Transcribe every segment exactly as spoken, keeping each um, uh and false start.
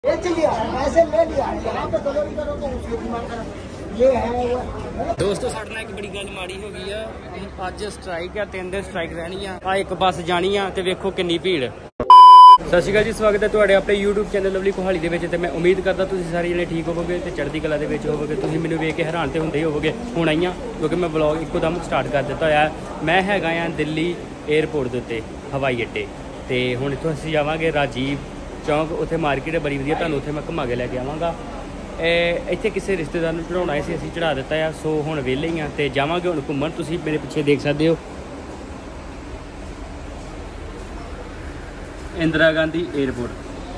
बेच लिया, पैसे ले लिया, यहाँ पे डिलीवरी करो तो उसकी डिमांड करो। ये है वो दोस्तों साढ़े नाल एक बड़ी गल माड़ी हो गई है। अज स्ट्राइक है, तीन दिन स्ट्राइक रहनी है। आ एक बस जानी है तो वेखो कितनी भीड़। सत श्री अकाल जी, स्वागत है तुहाडे अपने यूट्यूब चैनल लवली कोहाली दे विच। ते मैं उम्मीद करदा तुसीं सारे जने ठीक होवोगे ते चढ़दी कला दे विच होवोगे। तुसीं मैनूं वेख के हैरान ते हुंदे ही होवोगे हुण आईयां, क्योंकि मैं ब्लॉग इक्को दम स्टार्ट कर दित्ता होया। मैं हैगा आ दिल्ली एयरपोर्ट दे उत्ते हवाई अड्डे ते हुण इत्थों असीं जावांगे राजीव चौंक। उत्थे मार्केट है बड़ी वधिया, तुहानूं उत्थे मैं घुमा के लैके आवांगा। इत्थे किसी रिश्तेदार नूं चढ़ाउणा है, असीं चढ़ा दित्ता है। सो हुण वेले ही आ ते जावांगे हुण घुम्मण। तुसीं मेरे पिछे देख सकदे हो इंदिरा गांधी एयरपोर्ट।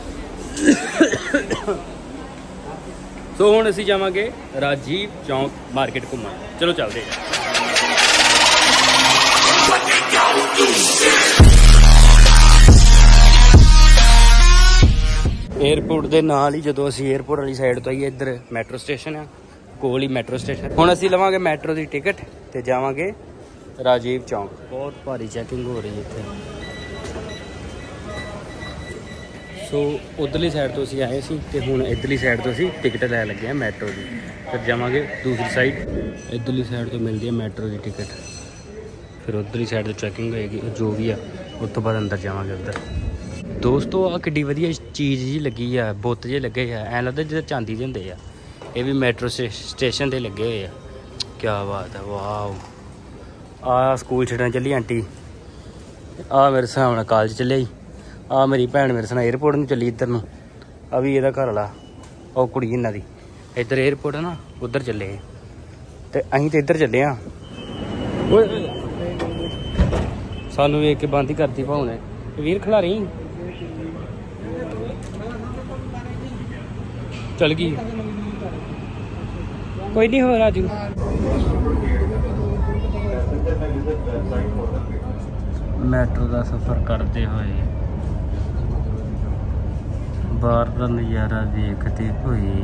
सो हुण असीं जावांगे राजीव चौंक मार्केट घुम्मण। चलो चलदे। एयरपोर्ट के नाल ही जो असीं एयरपोर्ट वाली साइड तो आइए, इधर मैट्रो स्टेशन है, कोल ही मैट्रो स्टेशन। हुण असीं लवांगे मैट्रो की टिकट ते जावांगे राजीव चौंक। बहुत भारी चैकिंग हो रही है इत्थे। सो उधरली साइड तो असीं आए सी ते हुण इधरली साइड तो असीं टिकट लै लगे हैं मैट्रो की। फिर जावांगे दूसरी साइड, इधरली साइड तो मिलती है मैट्रो की टिकट। फिर उधरली साइड तो चैकिंग होएगी जो भी है, उस तो बाद अंदर जावांगे उधर। दोस्तों आ किड्डी वधिया चीज़ जी लगी है, बुत जे लगे है, ऐ लगदा जिद्दां चांदी दे हुंदे आ। ये भी मैट्रो स्टेशन ते लगे हुए हैं। क्या बात है, वाह। आ स्कूल छड्डन चली आंटी, आ मेरे हिसाब नाल कॉलेज चले ही। आ मेरी भैन मेरे साथ एयरपोर्ट नूं चली इधर नूं। आ भी एहदा घर वाला, ओ कुड़ी इन्हां दी। इधर एयरपोर्ट है ना, उधर चले ते असीं ते इधर चले आ। सानूं वेख के बंद ही करती भाऊ ने। वीर खिलारी चल गई, कोई नहीं हो राजू। मैट्रो का सफर करते हुए बाहर का नज़ारा देखते हुए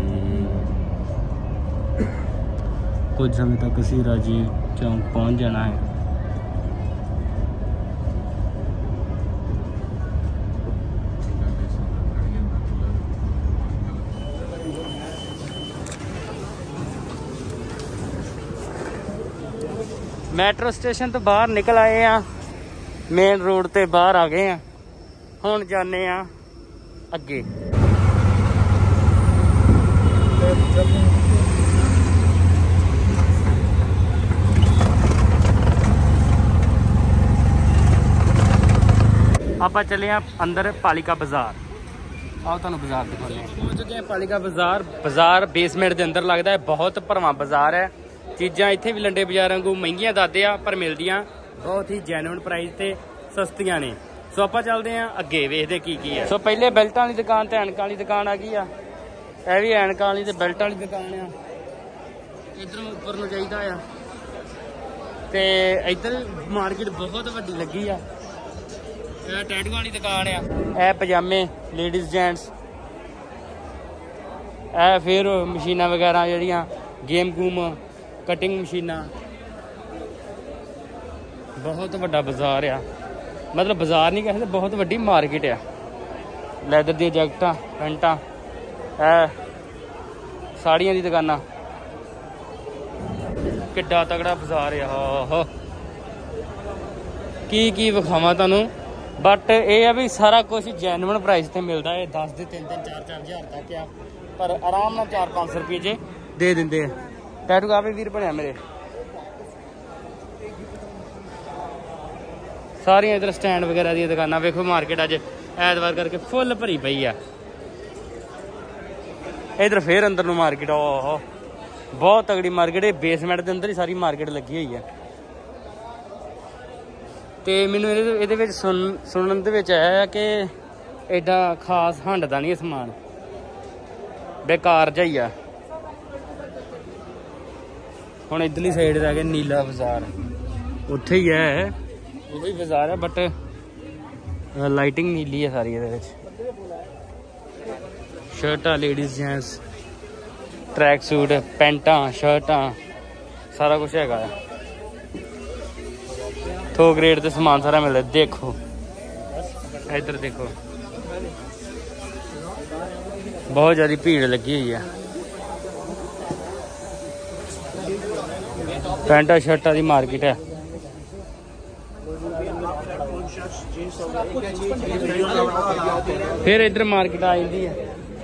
कुछ समय तक असीं राजीव चौंक पहुंच जाना है। मैट्रो स्टेशन तो बाहर निकल आए हैं, मेन रोड ते बाहर आ गए हैं। हुण जाने आ अगे। आप चले हैं अंदर पालिका बाजार। आओ तुहानूं बाजार दिखाने। पहुंच चुके हैं पालिका बाजार। बाजार बेसमेंट के अंदर लगता है, बहुत भरवां बाजार है। चीज़ां इत्थे भी लंडे बाजार वांगू महंगियां दादे आ, पर मिलदियां बहुत ही जैनुअन प्राइस ते सस्तियां ने। सो आपां चलदे आं अगे, वेखदे की की है। सो पहले बेल्टां वाली दुकान ते ऐनकां वाली दुकान आ गई आ। यह भी ऐनकां वाली ते बेल्टां वाली दुकान आ। इधर उपर नूं जाईदा आ ते इधर मार्केट बहुत वड्डी लगी आ। यह टैटूआं वाली दुकान आ। यह पजामे लेडीज जेंट्स। यह फिर मशीनां वगैरह जिहड़ियां गेम गूम कटिंग मशीना। बहुत बड़ा बाजार आ, मतलब बाजार नहीं कह सकते, बहुत वड्डी मार्केट है। लैदर दी जैकट पैंटा, साड़ियां दी दुकाना। किड्डा तगड़ा बाजार है। हो की की विखावां तुहानूं, बट ये है भी सारा कुछ जैनुअन प्राइस ते मिलता है। दस दे तीन तीन चार चार हज़ार तक आ, पर आराम नाल चार पाँच सौ रुपये च दे देंगे। टैटू का भी वीर बनया मेरे। सारिया इधर स्टैंड वगैरह दी दुकाना। वेखो मार्केट अज ऐतवार करके फुल भरी पई है। इधर फिर अंदर नूं मार्केट, ओहो बहुत तगड़ी मार्केट है। बेसमेंट के अंदर ही सारी मार्केट लगी हुई है। तो मैनूं इहदे विच सुन सुनन दे विच आया कि एडा खास हंडदा नहीं समान, बेकार जिहा ही आ। हुण इधरली साइड आ गए नीला बाजार, उत्थे ही है वही बाजार है, बट लाइटिंग नीली है सारी। ये शर्टा लेडीज जेंट्स, ट्रैक सूट, पैंटा शर्टा, सारा कुछ है। थोक रेट से समान सारा मिलता। देखो इधर देखो बहुत ज़्यादा भीड़ लगी हुई है। पैंटा शर्टा की मार्केट है। फिर इधर मार्केट आ जाती है।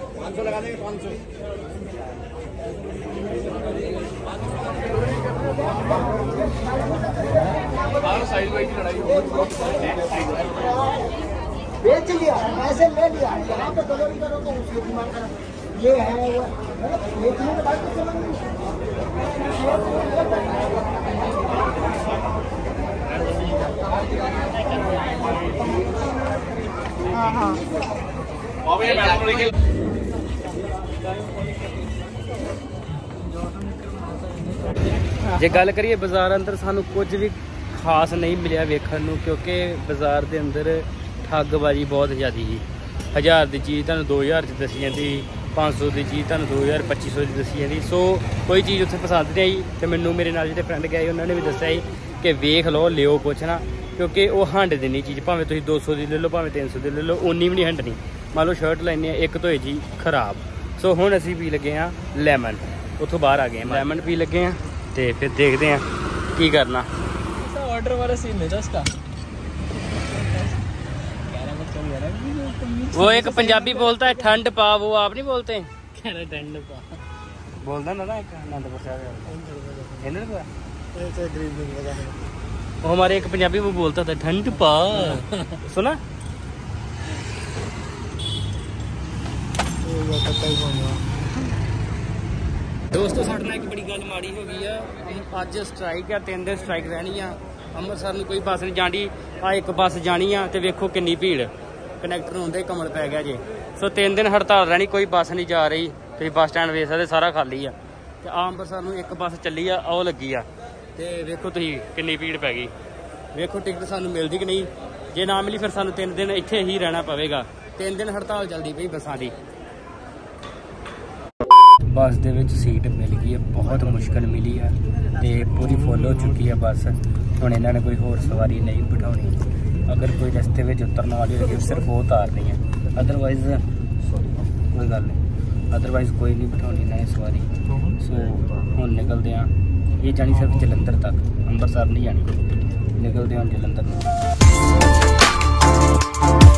बेच लिया ऐसे ले लिया, यहाँ पे डिलीवरी करो तो उसकी डिमांड करो, ये है वो बेचने के बाद कुछ समझ नहीं। हाँ हाँ जे गल करिए बाजार अंदर सानू कुछ भी खास नहीं मिलिया वेखण नूं, क्योंकि बाजार के अंदर ठगबाजी बहुत ज़्यादा ही। हज़ार की चीज़ तुहानूं दो हज़ार च दसी जाती, पाँच सौ की चीज़ तुहानूं दो हज़ार पच्ची सौ की दसी जाती। सो कोई चीज़ उत्थे पसंद नहीं आई, तो मैनू मेरे नाल जिहड़े फ्रेंड गए उन्होंने भी दस्सिया ही कि वेख लो लिओ कुछ ना, क्योंकि वो हंड देनी चीज़, भावें तुसीं दो सौ की ले लो भावें तीन सौ की ले लो, उन्नी भी नहीं हंडनी। मान लो शर्ट लैने एक धोई जी खराब। सो हुण असीं पी लगे हाँ लैमन, उत्थों बाहर आ गए लैमन पी लगे हैं, तो फिर देखते हैं की करना। ऑर्डर वाला सीन है उसका। वो एक पंजाबी बोलता है ठंड पा, वो आप नहीं बोलते? ठंड पा बोलता ना ना एक आनंदपुर साहब, वो हमारे एक पंजाबी वो बोलता था ठंड पा। सुना दोस्तों, साढ़े नाल एक बड़ी गल माड़ी हो गई है। अज स्ट्राइक है, तीन दिन स्ट्राइक रहनी है। ਅੰਮ੍ਰਿਤਸਰ ਨੂੰ कोई बस नहीं जानी, आ एक बस जानी आ तो वेखो कितनी भीड़, कनैक्टर होंदे कमल पै गया जे। सो तीन दिन हड़ताल रहनी, कोई बस नहीं जा रही। तुसीं बस स्टैंड वेख सकदे सारा खाली आ। ते ਅੰਮ੍ਰਿਤਸਰ ਨੂੰ एक बस चली आ, ਉਹ ਲੱਗੀ आ, ਤੇ वेखो तुसीं कितनी भीड़ पै गई। वेखो टिकट सानू मिलदी कि नहीं, जे ना मिली फिर सानू तीन दिन इत्थे ही रहना पवेगा। तीन दिन हड़ताल चलदी पई बसां दी। बस दे विच सीट मिल गई है, बहुत मुश्किल मिली है, तो पूरी फुल हो चुकी है बस। हुण इन्हां ने कोई होर सवारी नहीं बिठाउणी, अगर कोई रस्ते में उतरने वाली होगी सिर्फ वो उतारनी है, अदरवाइज कोई गल नहीं, अदरवाइज कोई नहीं बिठाउणी इन्हां सवारी। सो हुण निकलते हैं, ये जानी सिर्फ जलंधर तक, अंमृतसर नहीं जानी, निकलते हैं जलंधर।